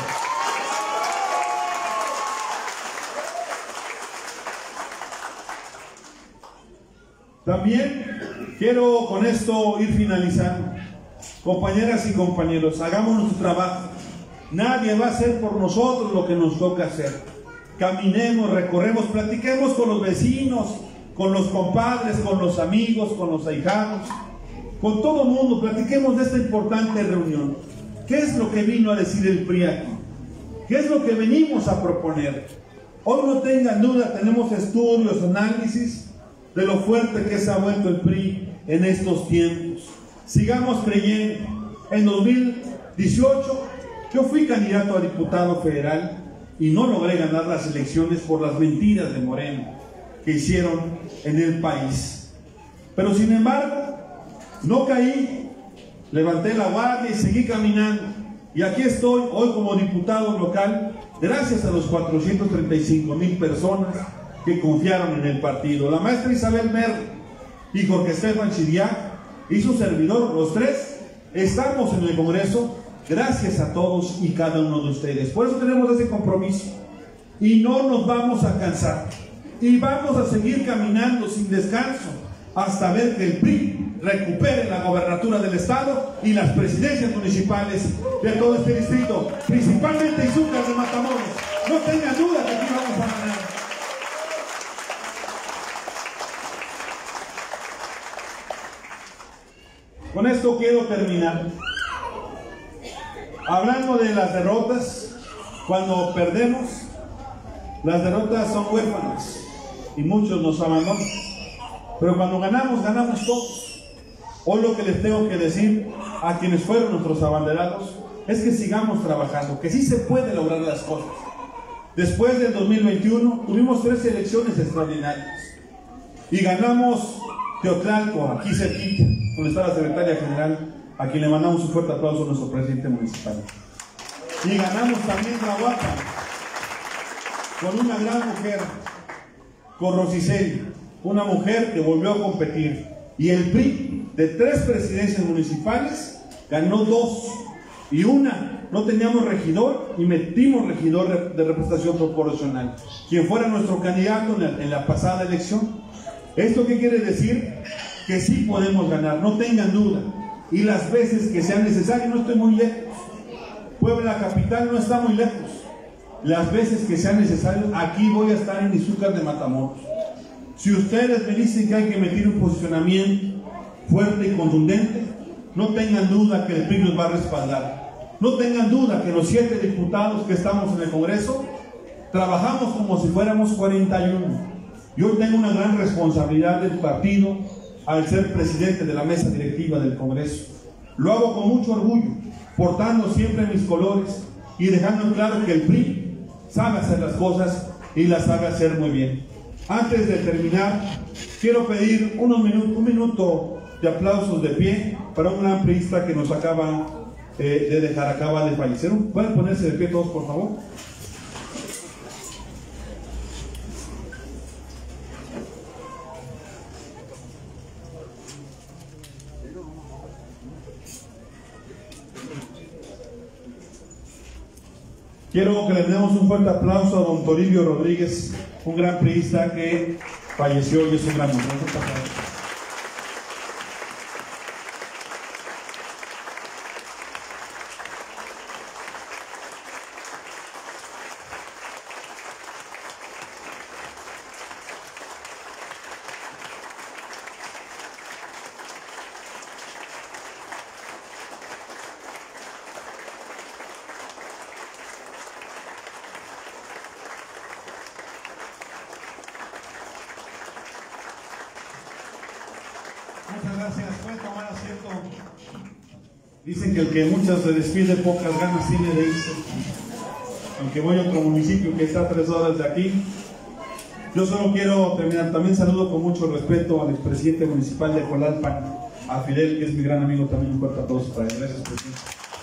También quiero con esto ir finalizando. Compañeras y compañeros, hagamos nuestro trabajo. Nadie va a hacer por nosotros lo que nos toca hacer. Caminemos, recorremos, platiquemos con los vecinos, con los compadres, con los amigos, con los ahijados, con todo el mundo, platiquemos de esta importante reunión. ¿Qué es lo que vino a decir el PRI aquí? ¿Qué es lo que venimos a proponer? Hoy no tengan duda, tenemos estudios, análisis de lo fuerte que se ha vuelto el PRI en estos tiempos. Sigamos creyendo. En 2018 yo fui candidato a diputado federal y no logré ganar las elecciones por las mentiras de Moreno que hicieron en el país. Pero sin embargo, no caí, levanté la guardia y seguí caminando. Y aquí estoy hoy como diputado local, gracias a los 435,000 personas que confiaron en el partido. La maestra Isabel Merlo y Jorge Estefan Chiriac y su servidor, los tres, estamos en el Congreso gracias a todos y cada uno de ustedes. Por eso tenemos ese compromiso y no nos vamos a cansar. Y vamos a seguir caminando sin descanso hasta ver que el PRI recupere la gobernatura del estado y las presidencias municipales de todo este distrito, principalmente Izúcar de Matamoros. No tengan duda que aquí vamos a ganar. Con esto quiero terminar. Hablando de las derrotas, cuando perdemos, las derrotas son huérfanas y muchos nos abandonan. Pero cuando ganamos, ganamos todos. Hoy lo que les tengo que decir a quienes fueron nuestros abanderados es que sigamos trabajando, que sí se puede lograr las cosas. Después del 2021 tuvimos 3 elecciones extraordinarias y ganamos Teotlalco, aquí cerquita, donde está la secretaria general, a quien le mandamos un fuerte aplauso a nuestro presidente municipal. Y ganamos también Tlahuapan con una gran mujer, con Rosiceli, una mujer que volvió a competir. Y el PRI, de 3 presidencias municipales, ganó 2. Y una, no teníamos regidor y metimos regidor de representación proporcional, quien fuera nuestro candidato en la pasada elección. ¿Esto qué quiere decir? Que sí podemos ganar, no tengan duda. Y las veces que sean necesarias, no estoy muy lejos. Puebla capital no está muy lejos. Las veces que sean necesarias, aquí voy a estar en Izúcar de Matamoros. Si ustedes me dicen que hay que meter un posicionamiento fuerte y contundente, no tengan duda que el PRI nos va a respaldar. No tengan duda que los 7 diputados que estamos en el Congreso trabajamos como si fuéramos 41. Yo tengo una gran responsabilidad del partido al ser presidente de la mesa directiva del Congreso. Lo hago con mucho orgullo, portando siempre mis colores y dejando claro que el PRI sabe hacer las cosas y las sabe hacer muy bien. Antes de terminar, quiero pedir un minuto de aplausos de pie para un gran priista que nos acaba de dejar, acaba de fallecer. ¿Pueden ponerse de pie todos, por favor? Quiero que le demos un fuerte aplauso a don Toribio Rodríguez, un gran priista que falleció y es un gran hombre. Muchas gracias. Pueden tomar asiento. Dicen que el que muchas se despide, pocas ganas tiene de irse. Aunque voy a otro municipio que está a 3 horas de aquí. Yo solo quiero terminar. También saludo con mucho respeto al expresidente municipal de Colalpan, a Fidel, que es mi gran amigo también. Un fuerte aplauso para él. Gracias, presidente.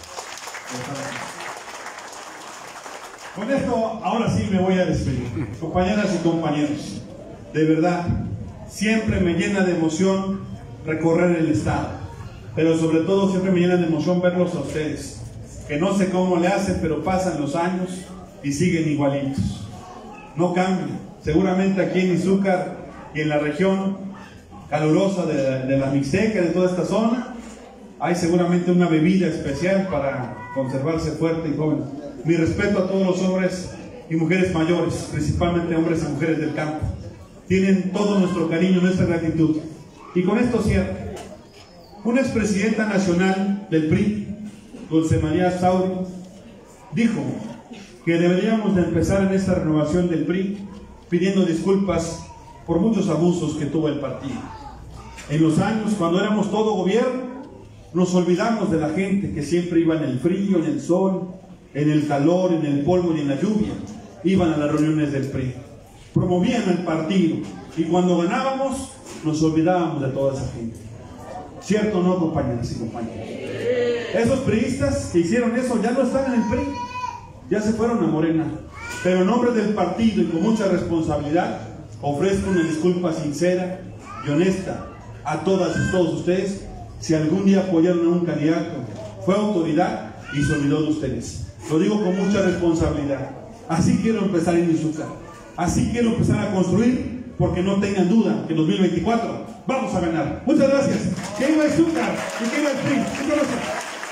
Con esto, ahora sí me voy a despedir. Compañeras y compañeros, de verdad, siempre me llena de emoción recorrer el estado, pero sobre todo siempre me llena de emoción verlos a ustedes, que no sé cómo le hacen, pero pasan los años y siguen igualitos, no cambian. Seguramente aquí en Izúcar y en la región calurosa de la Mixteca, de toda esta zona, hay seguramente una bebida especial para conservarse fuerte y joven. Mi respeto a todos los hombres y mujeres mayores, principalmente hombres y mujeres del campo. tienen todo nuestro cariño, nuestra gratitud. Y con esto cierro. Una expresidenta nacional del PRI, Dulce María Sauri, dijo que deberíamos de empezar en esta renovación del PRI pidiendo disculpas por muchos abusos que tuvo el partido. En los años, cuando éramos todo gobierno, nos olvidamos de la gente que siempre iba en el frío, en el sol, en el calor, en el polvo y en la lluvia. Iban a las reuniones del PRI, promovían el partido, y cuando ganábamos nos olvidábamos de toda esa gente. ¿Cierto o no, compañeras y compañeros? Esos priistas que hicieron eso ya no están en el PRI, ya se fueron a Morena. Pero en nombre del partido y con mucha responsabilidad, ofrezco una disculpa sincera y honesta a todas y todos ustedes si algún día apoyaron a un candidato, fue autoridad y se olvidó de ustedes. Lo digo con mucha responsabilidad. Así quiero empezar en Izúcar, así quiero empezar a construir, porque no tengan duda que en 2024 vamos a ganar. Muchas gracias. Que viva Izúcar y que viva el PRI. Muchas gracias.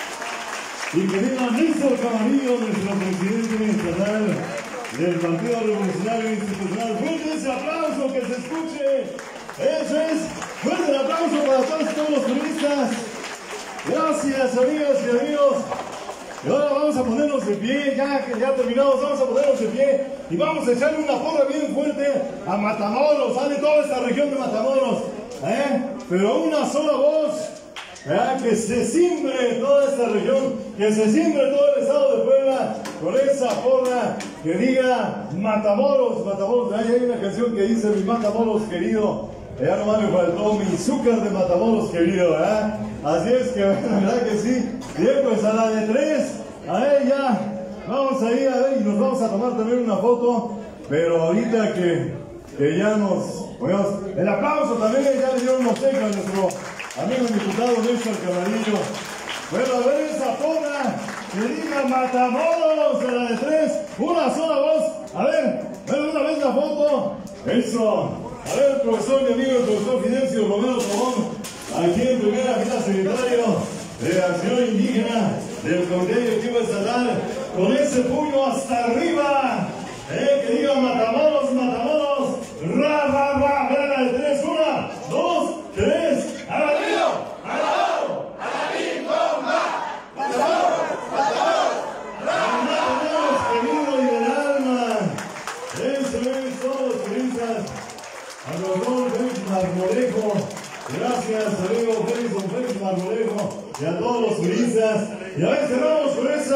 Y que viva Néstor Camarillo, nuestro presidente estatal del Partido Revolucionario Institucional. Fuerte ese aplauso, que se escuche. Eso es. Fuerte el aplauso para todos los turistas. Gracias, amigas y amigos. Y ahora vamos a ponernos de pie, ya que ya terminamos, vamos a ponernos de pie y vamos a echarle una porra bien fuerte a Matamoros, a de toda esta región de Matamoros, pero una sola voz, que se simbre toda esta región, que se simbre todo el estado de Puebla con esa porra que diga Matamoros, Matamoros. Ahí hay una canción que dice mi Matamoros querido, ya nomás me faltó mi Izúcar de Matamoros querido, así es que, ¿verdad que sí? Bien, pues a la de 3, a ver, ya, vamos a ir a ver y nos vamos a tomar también una foto, pero ahorita que ya nos, pues, el aplauso también, ya le dieron obsequio a nuestro amigo diputado Néstor Camarillo. Bueno, a ver esa porra, que diga Matamoros, a la de 3, una sola voz, a ver una vez la foto, eso. A ver, el profesor, mi amigo, el profesor Fidencio Romero Tobón, aquí en primera fila, secretario de Acción Indígena del Comité Directivo Estatal, con ese puño hasta arriba, que diga Matamoros, Matamoros, ra, ra, ra, ra, de 3, 1, 2, 3, ¡alabío! ¡Alabao! ¡Alabín, bomba! ¡Matamoros! ¡Matamoros! ¡Matamoros, querido y del alma! Eso es, todos los turistas. A don Félix Marmolejo, gracias amigo Félix, don Félix Marmolejo, y a todos los turistas. Y a ver, cerramos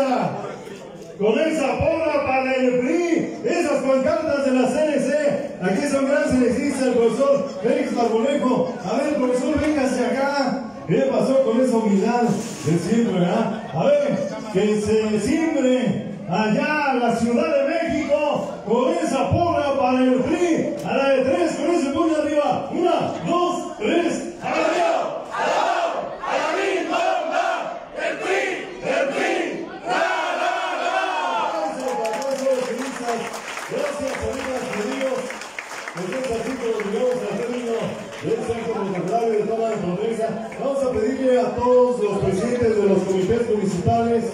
con esa porra para el PRI, esas pancartas de la CNC. Aquí es un gran CNCista, el profesor Félix Marmolejo. A ver, profesor, véngase acá. ¿Qué pasó con esa humildad de siempre, verdad? A ver, que se simbre allá en la Ciudad de México con esa porra para el PRI, a la de 3, con ese puño arriba, 1, 2, 3, ¡alabío! ¡Alabao! ¡Alabín, bomba! ¡El PRI! ¡La, la, la! Gracias, amigas y amigos. Pues es así como llegamos al término de este acto protocolario de toma de protesta. Vamos a pedirle a todos los presidentes de los comités municipales,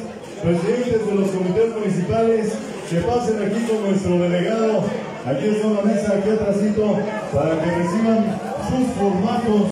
que pasen aquí con nuestro delegado. Aquí está una mesa, aquí atrásito, para que reciban sus formatos.